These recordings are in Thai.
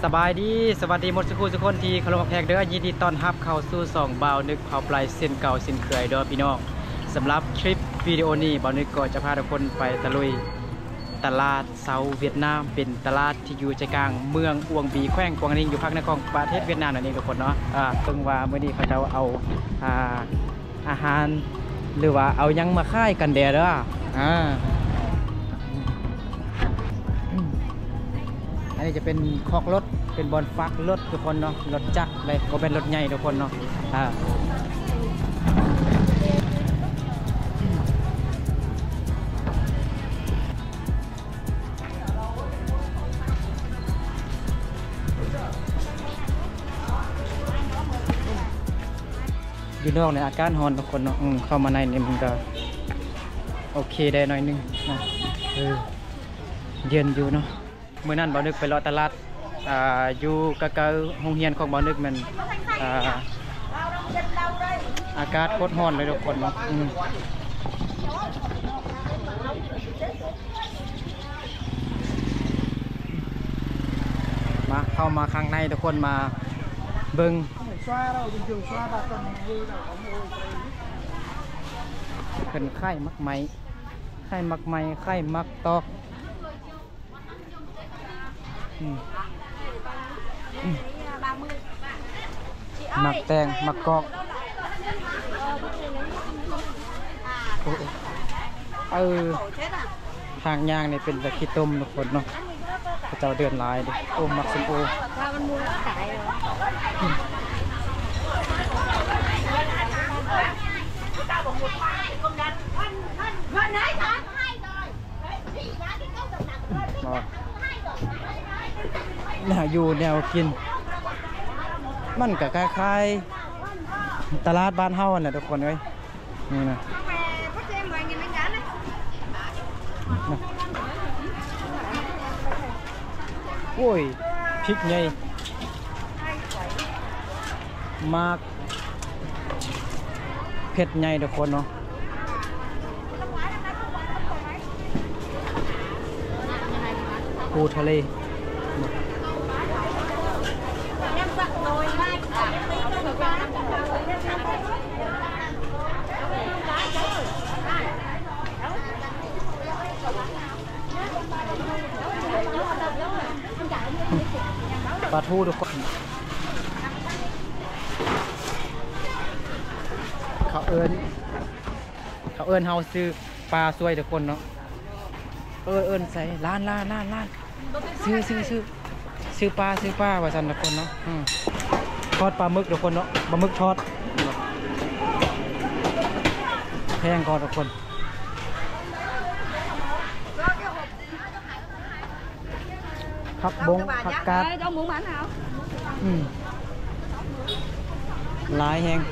สบายดีสวัสดีหมดสุขุทุกคนที่เคารพแขกเด้อยินดีต้อนรับเข้าสู่สองบ่าวนึกเผาปลายเส้นเก่าเส้นเคยเด้อพี่น้องสำหรับคลิปวิดีโอนี้บ่าวนึกก็จะพาทุกคนไปตะลุยตลาดเซาเวียดนามเป็นตลาดที่อยู่ใจกลางเมืองอวงบีแขวงกวางนิงอยู่ภาคในของประเทศเวียดนามนั่นเองทุกคนเนาะเพิ่งว่ามื้อนี้เขาจะเอาอาหารหรือว่าเอายังมาค่ายกันแดดเด้ออันนี้จะเป็นคอกรถเป็นบอลฟักรถทุกคนเนาะรถจักรเลยก็เป็นรถใหญ่ทุกคนเนาะอยู่นอกในอากาศร้อนทุกคนเนาะเข้ามาในนี่มันก็โอเคได้หน่อยนึงนะเย็นอยู่เนาะเมื่อนั้นบ่าวนึกไปรอตลาดอยู่กะเกาโรงเรียนของบ่าวนึกมันอากาศโคตรร้อนเลยทุกคนเนาะมาเข้ามาข้างในทุกคนมาเบิ้งเป็นไข่มักไม้ไข่มักไม้ไข่มักตอกมักแตงมักกอกทางย่างนี่เป็นตะขี้ต้มทุกคนเนาะเจ้าเดือนลายดิโอ้มักสมโอน่าอยู่แนวกินมันก็คล้ายๆตลาดบ้านเฮาน่ะทุกคนเอ้ยนี่นะโอ้ยพริกใหญ่มากเผ็ดใหญ่ทุกคนเนาะปูทะเลปลาทูทุกคนเขาเอิญเฮาซื้อปลาสวยทุกคนเนาะเอิญใส่ล้านซื้อปลาว่าสันทุกคนเนาะทอดปลาหมึกทุกคนเนาะปลาหมึกทอดแพงก่อนทุกคนผักบงผักกาดหลายแหง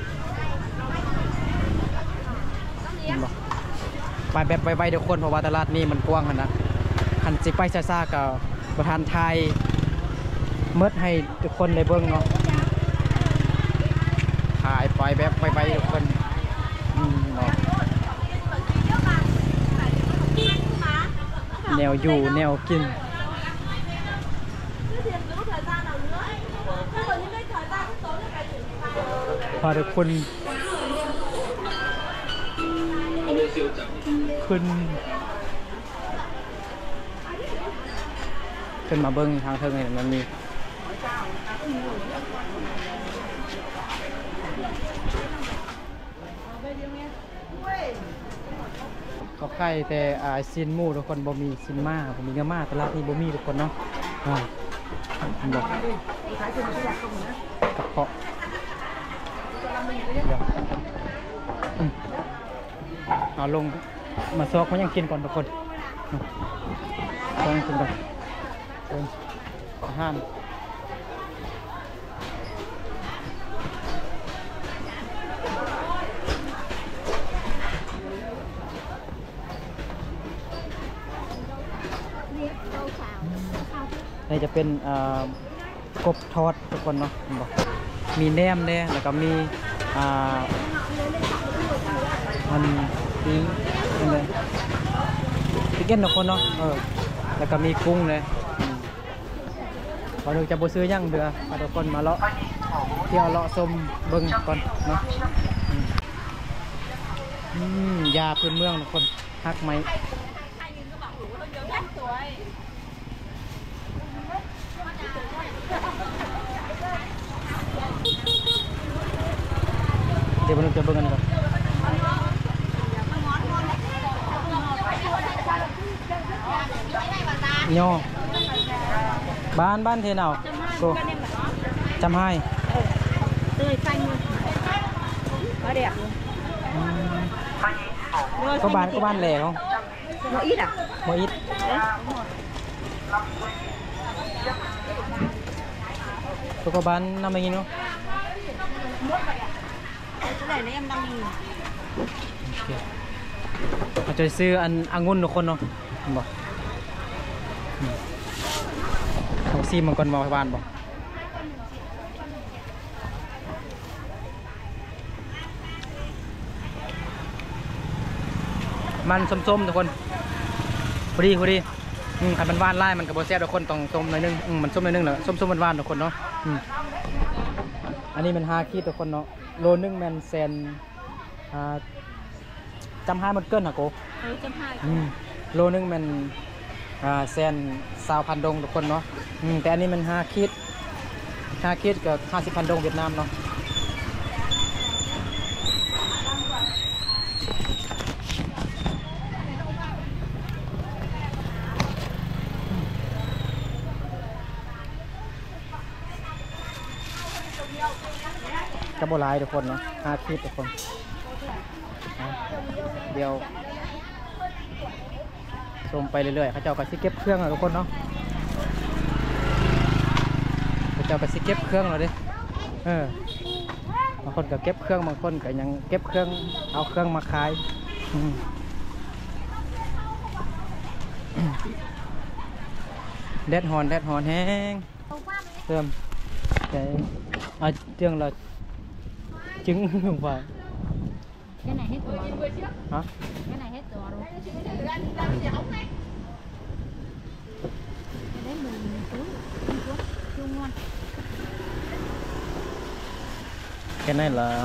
ไปแบบไปเดี๋ยวคนเพราะว่าตลาดนี้มันกว้างนะคันจิไปซ่ากับประธานไทยเมิดให้ทุกคนได้เบิ้งเนาะถ่ายไปแบบไปทุกคนแนวอยู่แนวกินพาทุกคนขึ้นมาเบิ้งทางเทิงเนี่ยมันมีก็ใกล้แต่ซินหมูทุกคนบ่มีซินมาบ่มีเนื้อมาตลาดนี้บ่มีทุกคนเนาะบอกกระเพาะเอาลงมาซอกเขายังกินก่อนทุกคนต้องกินก่อนอาหารนี่จะเป็นกบทอดทุกคนเนาะมีแหนมเนี่ยแล้วก็มีมันปิ้งเลยพี่เก้นทุกคนเนาะแล้วก็มีกุ้งเลยก่อนหนึ่งจะบ่ซื้อย่างเดือพาทุกคนมาเลาะเที่ยวเลาะชมเบิ่งก่อนเนาะยาพื้นเมืองทุกคนฮักไหมเดี๋ยวเราจะเบิ่งกันก่อนย่อบ้านเทนเอาโกจำให้เตยไฟมือเขาเด็กก็บ้านแหล่ของโมอิดอ่ะโมอิดก็บ้านน้ำมันงี้เนาะเราจะซื้ออันองุ่นทุกคนเนาะบอกของซีมังกรมาบ้านบอกมันส้มๆทุกคนพอดีขันมันหวานไล่มันกับโบแซ่บทุกคนต้องส้มหน่อยนึงมันส้มหน่อยนึงเหรอส้มหวานทุกคนเนาะอันนี้มัน5 ขีดทุกคนเนาะโลนึงมันแซนจำให้มันเกินนะโกจำให้โลนึงมันแซน20,000 ดงทุกคนเนาะแต่อันนี้มัน5 ขีดกับ50,000 ดงเวียดนามเนาะกระโบลายทุกคนเนาะ5 ขีดทุกคนเดี๋ยวชมไปเรื่อยๆเขาเจ้าก็สิเก็บเครื่องทุกคนเนาะเขาเจ้าก็สิเก็บเครื่องเราดิบางคนก็เก็บเครื่องบางคนก็ยังเก็บเครื่องเอาเครื่องมาขายแดดฮอนแห้งเติมใจเรื่องเราchứng không phải cái này hết rồi hả cái này hết rồi đấy mình cuốn ngon cái này là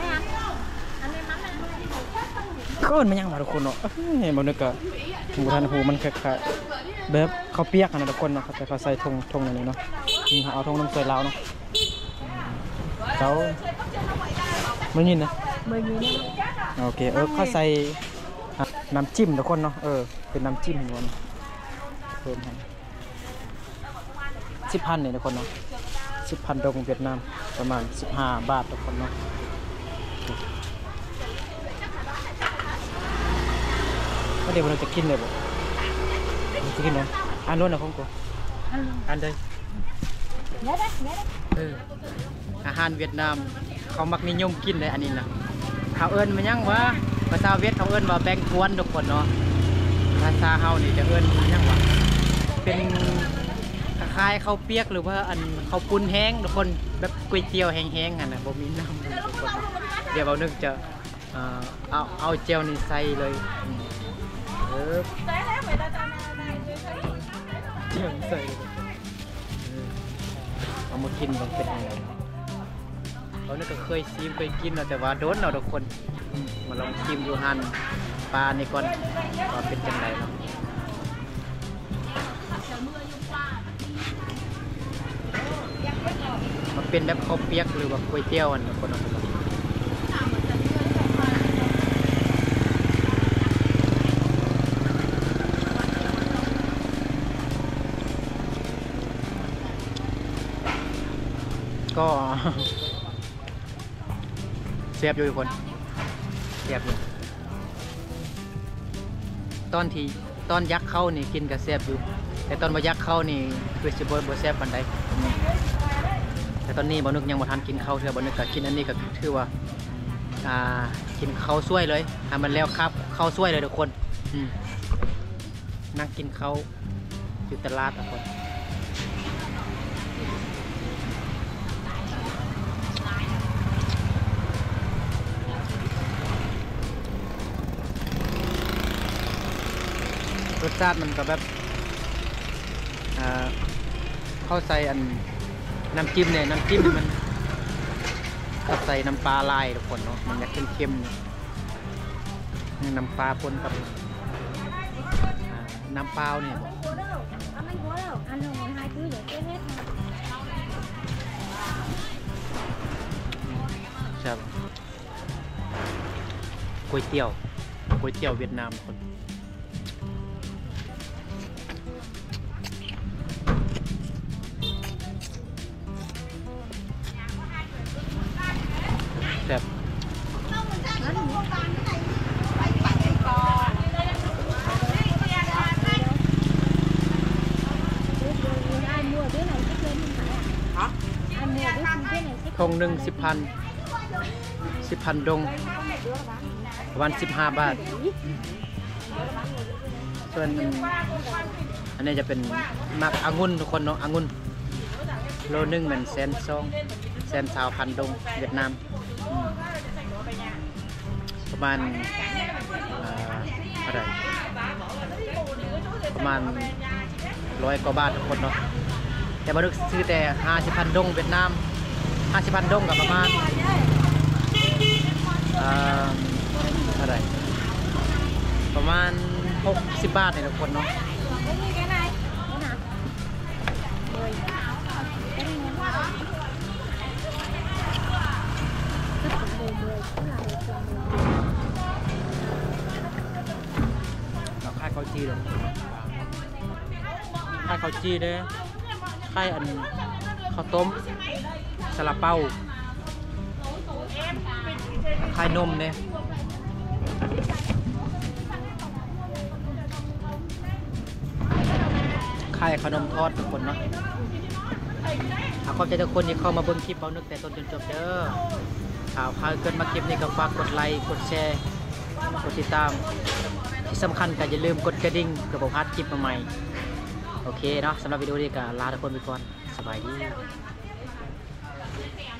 cóมันยังมาทุกคนเนาะเห็นบ่นึกอะหมูทันหูมันคล้ายๆแบบข้าวเปียกนะทุกคนเนาะแต่เขาใส่ทงอย่างนี้เนาะเอาทงน้ำใส่ลาวเนาะเขาไม่ยินนะโอเคเขาใส่น้ำจิ้มทุกคนเนาะเป็นน้ำจิ้มทุกคนเพิ่มให้10,000เนี่ยทุกคนเนาะ10,000 ดงเวียดนามประมาณ15 บาททุกคนเนาะก็เดี๋ยวเราจะกินเลยบ่จะกินเลยอันนู้นนะของกูอันใดอาหารเวียดนามเขามักนิยมกินเลยอันนี้นะเขาเอิ้นมันยังวะภาษาเวียดเขาเอิ้นว่าแบงกวนทุกคนเนาะภาษาเฮานี่จะเอิ้นมันยังวะเป็นคล้ายๆข้าวเปียกหรือว่าอันข้าวปุ้นแห้งทุกคนแบบก๋วยเตี๋ยวแห้งๆนะบ่มีน้ำทุกคนเดี๋ยวเรานึกจะเอาเจลนี่ใส่เลยเจลใส่เอามากินมันเป็นยังไงเราเนี่ยก็เคยซีมเคยกินเราแต่ว่าโดนเราทุกคนมาลองชิมดูฮันปลาในก่อนว่าเป็นจังไรเนาะมันเป็นแบบข้าวเปียกหรือว่าก๋วยเตี๋ยวอันทุกคนเนาะก็เสียบอยู่ทุกคนเสียบอยู่ตอนยักษ์เข้านี่กินกับเสียบอยู่แต่ตอนมายักษ์เข้านี่คือสิบ่เสียบปันใดแต่ตอนนี้บ่นึกยังบ่ทันกินข้าวเถื่อบ่นึกก็กินอันนี้ก็ถือว่ากินข้าวช่วยเลยมันแล้วครับข้าวช่วยเลยทุกคนนั่งกินข้าวอยู่ตลาดทุกคนรสชาติมันก็แบบข้าวเขาใส่อันน้ำจิ้มเนี่ยน้ำจิ้มมันเขาใส่น้ำปลาลายทุกคนเนาะมันจะเค็มๆนี่น้ำปลาปนกับน้ำเปล่าเนี่ยบอกใช่ก๋วยเตี๋ยวเวียดนามคนแซ่บทงหนึ่ง10,000 ดงประมาณ15 บาทส่วนอันนี้จะเป็นมักองุ่นทุกคนเนาะองุ่นโลนึงเหมือน120,000 ดงเวียดนามประมาณอะไรประมาณ100 กว่าบาททุกคนเนาะแต่มาดูซื้อแต่50,000 ดงเวียดนาม50,000 ดงกับประมาณอะไรประมาณ60 บาทเนี่ยทุกคนเนาะเราค่ายข้าวจีเลยค่ายข้าวจีเลยค่ายอันข้าวต้มซาลาเปาค่ายนมเนี่ยค่ายขนมทอดทุกคนเนาะขอบใจทุกคนที่เข้ามาเบิ่งคลิปเบานึกแต่ต้นจนจบเด้อข่าวเกินมาคลิปนี้ก็ฝากกดไลค์กดแชร์กดติดตามที่สำคัญก็อย่าลืมกดกระดิ่งเพื่อบ่พลาดคลิปใหม่ๆโอเคเนาะสำหรับวิดีโอนี้ก็ลาทุกคนไปก่อนสบายดี